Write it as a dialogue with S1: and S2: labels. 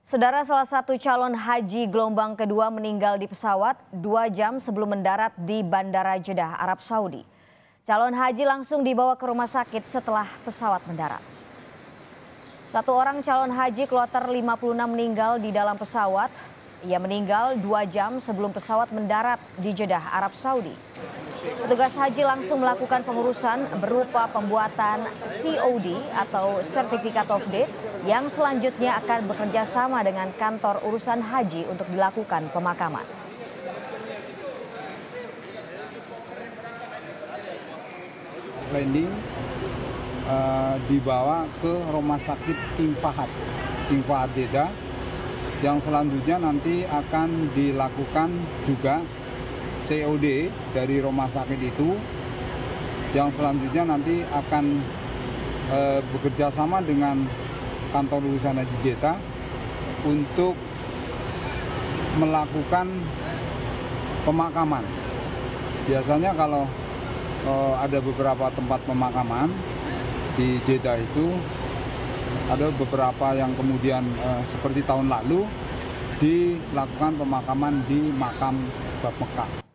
S1: Saudara, salah satu calon haji gelombang kedua meninggal di pesawat 2 jam sebelum mendarat di Bandara Jeddah, Arab Saudi. Calon haji langsung dibawa ke rumah sakit setelah pesawat mendarat. Satu orang calon haji kloter 56 meninggal di dalam pesawat. Ia meninggal 2 jam sebelum pesawat mendarat di Jeddah, Arab Saudi. Petugas haji langsung melakukan pengurusan berupa pembuatan COD atau Certificate of Death yang selanjutnya akan bekerja sama dengan kantor urusan haji untuk dilakukan pemakaman.
S2: Landing dibawa ke rumah sakit King Fahad Jeddah, yang selanjutnya nanti akan dilakukan juga COD dari rumah sakit itu, yang selanjutnya nanti akan bekerja sama dengan kantor urusan haji Jeddah untuk melakukan pemakaman. Biasanya kalau ada beberapa tempat pemakaman di Jeddah itu, ada beberapa yang kemudian seperti tahun lalu dilakukan pemakaman di makam Bab Mekah.